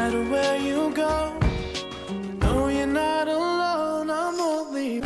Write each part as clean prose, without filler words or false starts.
matter where you go, no, you're not alone, I'm only.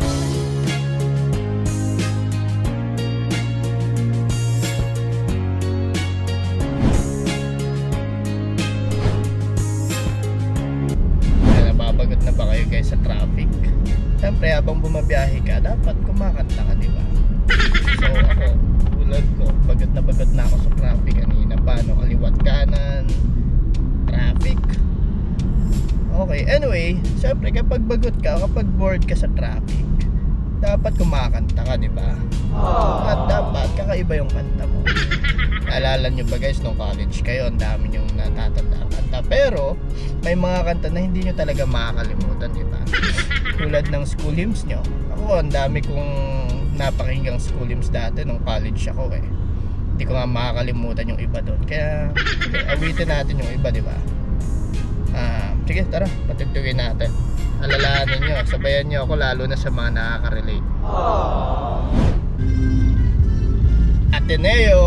Nababagot na ba kayo guys sa traffic? Siyempre habang bumabiyahe ka, dapat kumakanta ka, diba? So ako, tulad ko, bagot na ako sa traffic kanina. Paano kaliwat kanan, traffic. Okay, anyway, siyempre kapag bagot ka, kapag bored ka sa traffic, dapat kumakanta ka, diba? At dapat kakaiba yung kanta mo. Naalala nyo ba guys, nung college kayo, ang dami nyong natatanda kanta. Pero may mga kanta na hindi nyo talaga makakalimutan, diba? Tulad ng school hymns nyo. Ako, ang dami kong napakinggang school hymns dati nung college ako eh. Hindi ko nga makakalimutan yung iba doon. Kaya awitin natin yung iba, diba? Sige, tara, patugtugin natin. Alalahanin nyo, sabayan nyo ako, lalo na sa mga nakaka-relate. Ateneo,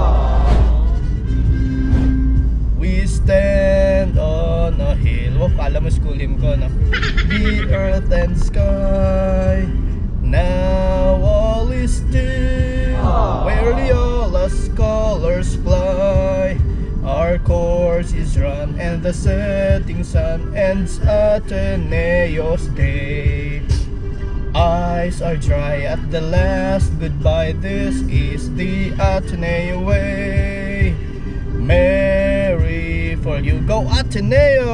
we stand on a hill. Kala mo school hymn ko, no? The earth and sky, now all is still, where the all scholars fly. Our course is run and the setting sun ends Ateneo's day. Eyes are dry at the last goodbye, this is the Ateneo way. Merry for you, go Ateneo!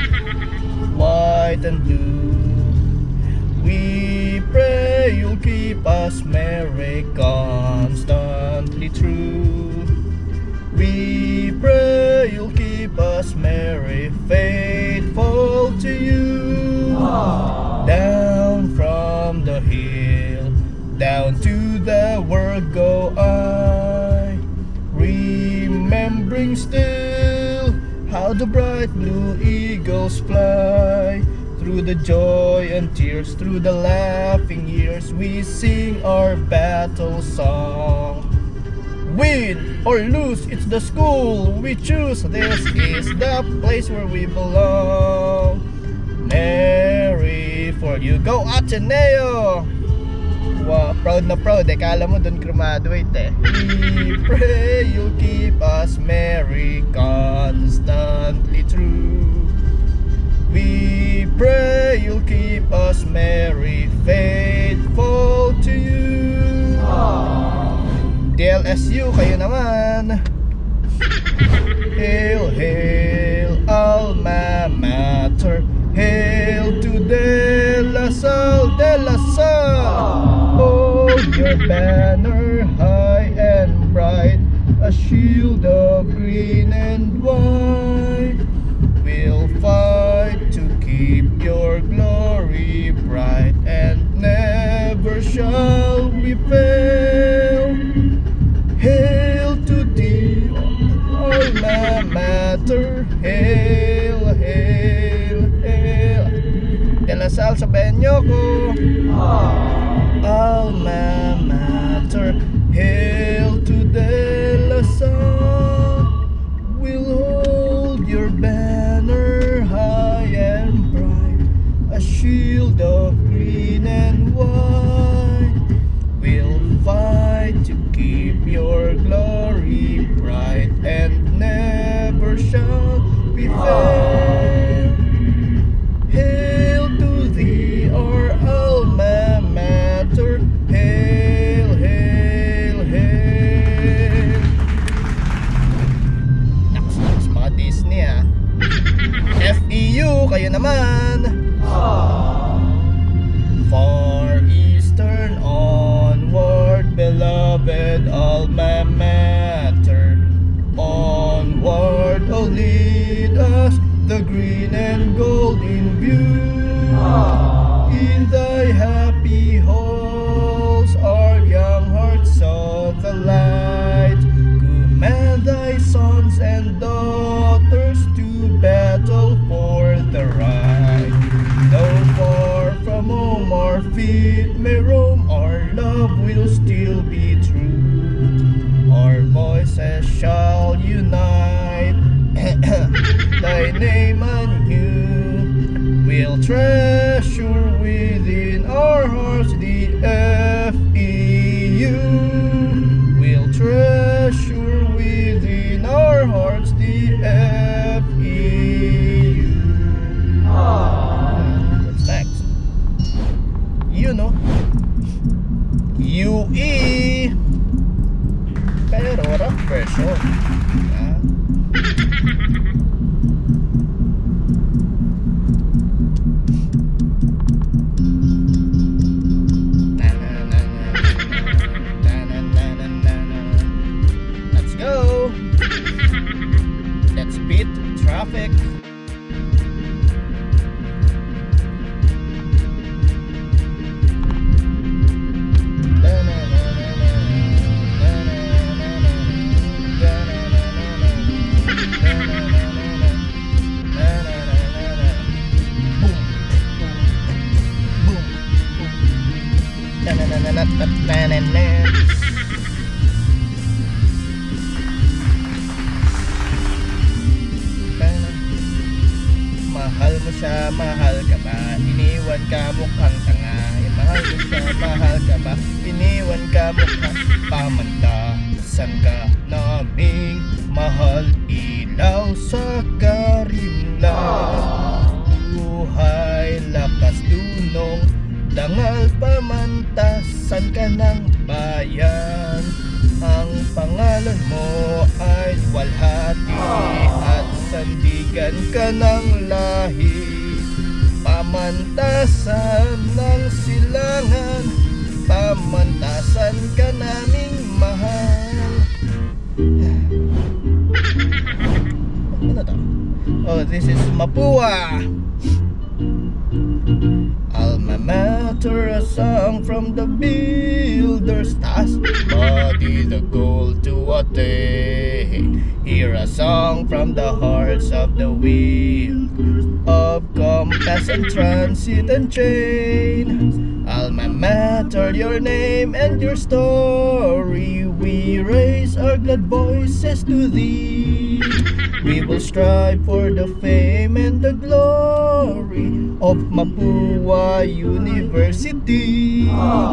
White and blue, we pray you'll keep us merry, constantly true. We pray you'll keep us merry, faithful to you. Down from the hill, down to the world go I, remembering still how the bright blue eagles fly. Through the joy and tears, through the laughing years, we sing our battle song. Win or lose, it's the school we choose. This is the place where we belong. Merry for you, go Ateneo! Wow, proud na proud eh. Kala mo dun graduate eh. We pray you'll keep us merry, constantly true. We pray you'll keep us merry, faithful to you. DLSU, kayo naman. Hail, hail, alma mater. Hail to De La Salle, De La Salle. Hold your banner high and bright, a shield of green and white. We'll fight to keep your glory bright, and never shall we fail. Hail to thee, alma mater. Hail, hail, hail. De La Salle, sabayan nyo ko. Alma mater. Hail to De La Salle. We'll hold your banner high and bright, a shield of green and white. We'll fight to keep your glory bright, and never shall we fail. Hail to thee, our alma mater. Hail, hail, hail. Naks mga Disney ah. FEU, kayo naman. Far eastern onward, beloved alma mater. Onward, oh lead us, the green and golden view. In thy happy halls our young hearts saw the light. Command thy sons and daughters to battle for the right. Though far from home our feet may roam, our love will still be true. Our voices shall unite. Thy name and treasure within our hearts the FEU. We'll treasure within our hearts the FEU. What's next? You know, UE. Pero rough version. Let's go. Let's beat traffic. Mahal mo siya, mahal ka ba? Iniwan ka mukhang tanga. Mahal mo siya, mahal ka ba? Iniwan ka mukhang pamanta. Saan ka naming mahal? Ilaw sa karimlan. Buhay, lakas, dunong, dangal, pamantasan ka ng bayan. Ang pangalan mo ay walhati at sandigan ka ng lahi. Pamantasan ng silangan, pamantasan ka naming mahal. Ano to? Oh, this is MAPUA. Alma Mater, a song from the builder's task. Body the goal to attain. Hear a song from the hearts of the wheel of compass and transit and chain. Alma Mater, your name and your story. We raise our glad voices to thee. We will strive for the fame and the glory of MAPUA University.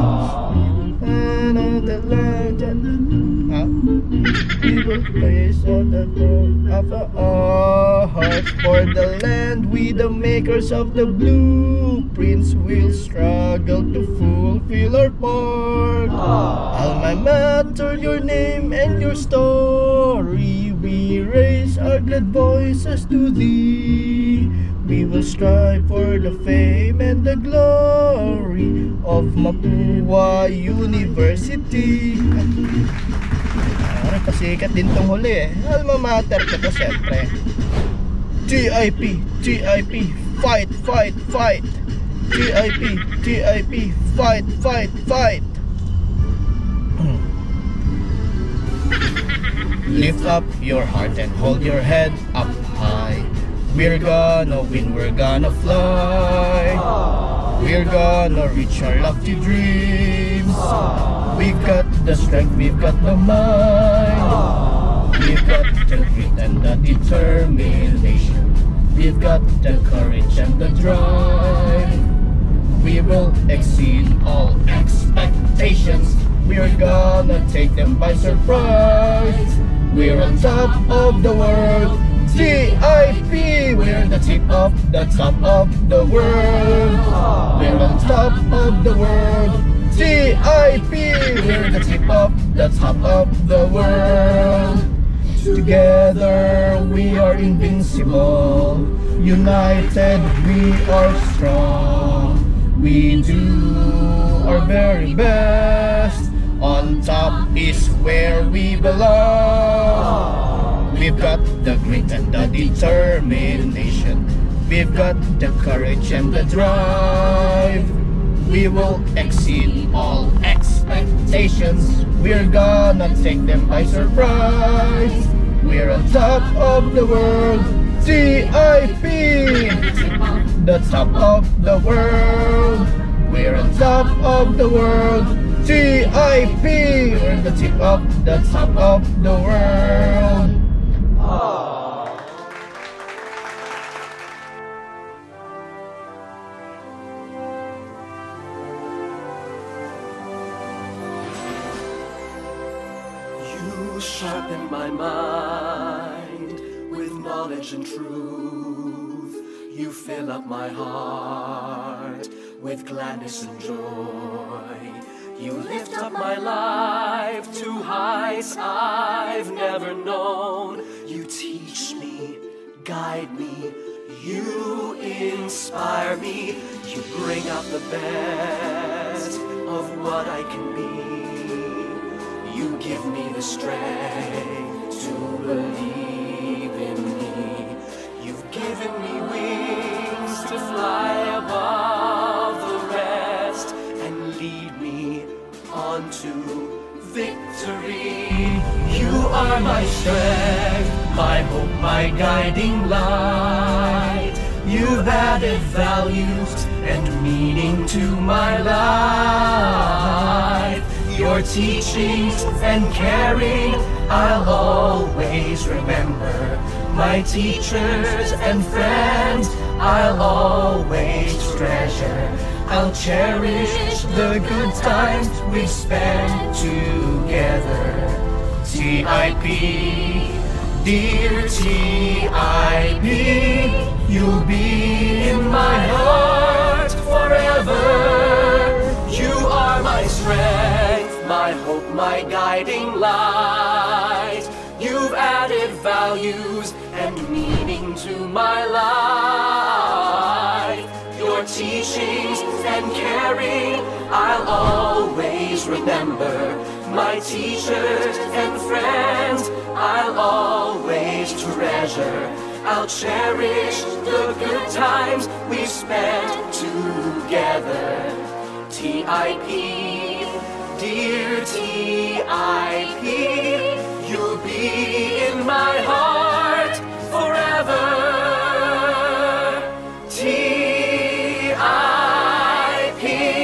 And the legend, we will place on the throne of our hearts. For the land, we the makers of the blueprints will struggle to fulfill our part. Alma Mater, your name and your story. We raise our glad voices to thee. We will strive for the fame and the glory of MAPUA University. Pasikat din tong huli eh. Alma Mater ko to syempre. TIP, TIP, fight, fight, fight. TIP, TIP, fight, fight, fight. Lift up your heart and hold your head up high. We're gonna win, we're gonna fly. We're gonna reach our lofty dreams. We've got the strength, we've got the mind. We've got the grit and the determination. We've got the courage and the drive. We will exceed all expectations. We're gonna take them by surprise. We're on top of the world. TIP, we're the tip of the top of the world. We're on top of the world. TIP, we're the tip of the top of the world. Together we are invincible. United we are strong. We do our very best. On top is where we belong. We've got the grit and the determination. We've got the courage and the drive. We will exceed all expectations. We're gonna take them by surprise. We're on top of the world. TIP, the top of the world. We're on top of the world. TIP, we're the tip of the top of the world. sharpen my mind with knowledge and truth. You fill up my heart with gladness and joy. You lift up my life to heights I've never known. You teach me, guide me, you inspire me. You bring out the best of what I can be. You give me the strength to believe in me. You've given me wings to fly above the rest and lead me on to victory. You are my strength, my hope, my guiding light. You've added values and meaning to my life. Your teachings and caring I'll always remember. My teachers and friends I'll always treasure. I'll cherish the good times we've spent together. TIP, dear TIP, you'll be in my heart forever. You are my strength, my hope, my guiding light. You've added values and meaning to my life. Your teachings and caring I'll always remember. My teachers and friends I'll always treasure. I'll cherish the good times we spent together. TIP, dear TIP, you'll be in my heart forever. TIP.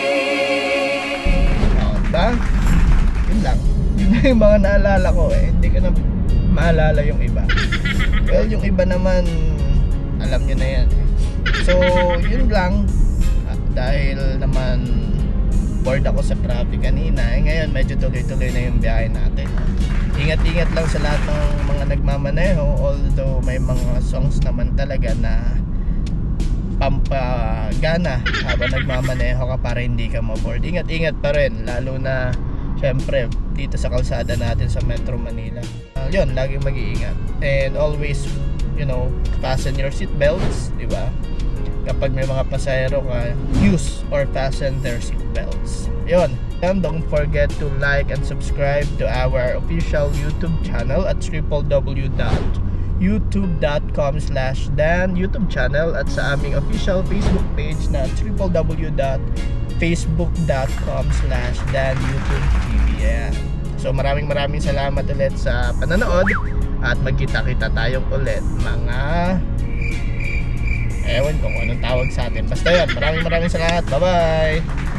Ba? Yun lang. Yun na yung mga naalala ko eh. Hindi ko na maalala yung iba. Well, yung iba naman, alam nyo na yan. So, yun lang. Dahil naman bored ako sa traffic kanina, ngayon medyo tuloy-tuloy na yung biyahe natin. Ingat-ingat lang sa lahat ng mga nagmamaneho, although may mga songs naman talaga na pampagana habang nagmamaneho ka para hindi ka ma-bored. Ingat-ingat pa rin, lalo na syempre dito sa kalsada natin sa Metro Manila. Yun, laging mag-iingat. And always, you know, fasten your seatbelts, di ba? Kapag may mga pasahero ka, use or fasten their seatbelts. Yun. And don't forget to like and subscribe to our official YouTube channel at www.youtube.com/dan YouTube channel at sa aming official Facebook page na www.facebook.com/dan YouTube TV. Yeah. So maraming salamat ulit sa pananood at magkita-kita tayong ulit mga ewan ko kung anong tawag sa atin. Basta yun, maraming salamat. Bye bye.